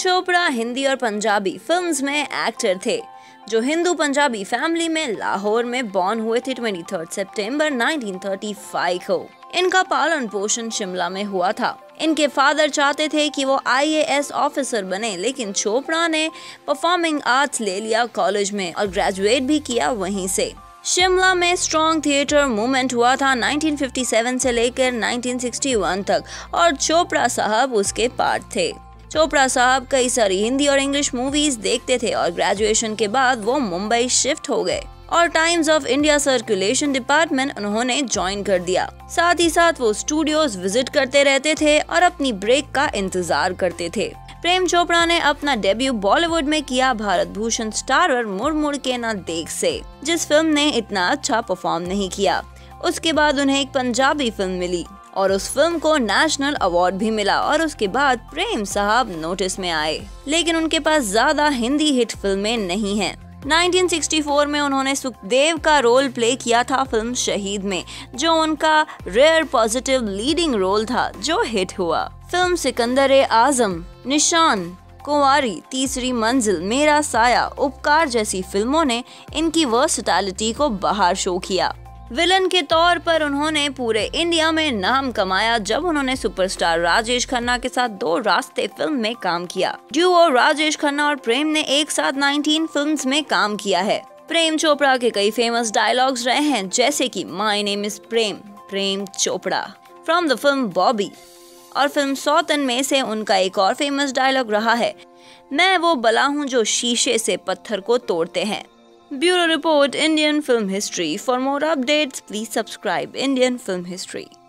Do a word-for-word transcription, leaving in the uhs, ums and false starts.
चोपड़ा हिंदी और पंजाबी फिल्म्स में एक्टर थे जो हिंदू पंजाबी फैमिली में लाहौर में बॉर्न हुए थे तेईस सितंबर उन्नीस सौ पैंतीस को। इनका पालन पोषण शिमला में हुआ था। इनके फादर चाहते थे कि वो आई ए एस ऑफिसर बने, लेकिन चोपड़ा ने परफॉर्मिंग आर्ट्स ले लिया कॉलेज में और ग्रेजुएट भी किया वहीं से। शिमला में स्ट्रॉन्ग थिएटर मूवमेंट हुआ था उन्नीस सौ सत्तावन से लेकर उन्नीस सौ इकसठ तक और चोपड़ा साहब उसके पार्ट थे। चोपड़ा साहब कई सारी हिंदी और इंग्लिश मूवीज देखते थे और ग्रेजुएशन के बाद वो मुंबई शिफ्ट हो गए और Times of India circulation department उन्होंने ज्वाइन कर दिया। साथ ही साथ वो स्टूडियोज विजिट करते रहते थे और अपनी ब्रेक का इंतजार करते थे। प्रेम चोपड़ा ने अपना डेब्यू बॉलीवुड में किया भारत भूषण स्टारर मुड़ मुड़ के ना देख से, जिस फिल्म ने इतना अच्छा परफॉर्म नहीं किया। उसके बाद उन्हें एक पंजाबी फिल्म मिली और उस फिल्म को नेशनल अवार्ड भी मिला और उसके बाद प्रेम साहब नोटिस में आए, लेकिन उनके पास ज्यादा हिंदी हिट फिल्में नहीं हैं। उन्नीस सौ चौंसठ में उन्होंने सुखदेव का रोल प्ले किया था फिल्म शहीद में, जो उनका रेयर पॉजिटिव लीडिंग रोल था जो हिट हुआ। फिल्म सिकंदर-ए-आजम, निशान, कुंवारी, तीसरी मंजिल, मेरा साया, उपकार जैसी फिल्मों ने इनकी वर्सटैलिटी को बाहर शो किया। विलन के तौर पर उन्होंने पूरे इंडिया में नाम कमाया जब उन्होंने सुपरस्टार राजेश खन्ना के साथ दो रास्ते फिल्म में काम किया। ड्यूओ राजेश खन्ना और प्रेम ने एक साथ उन्नीस फिल्म्स में काम किया है। प्रेम चोपड़ा के कई फेमस डायलॉग्स रहे हैं, जैसे कि my name is Prem, Prem Chopra from the film Bobby, और फिल्म सौतन में से उनका एक और फेमस डायलॉग रहा है, मैं वो बला हूँ जो शीशे से पत्थर को तोड़ते हैं। Bureau Report Indian Film History. For more updates, please subscribe Indian Film History.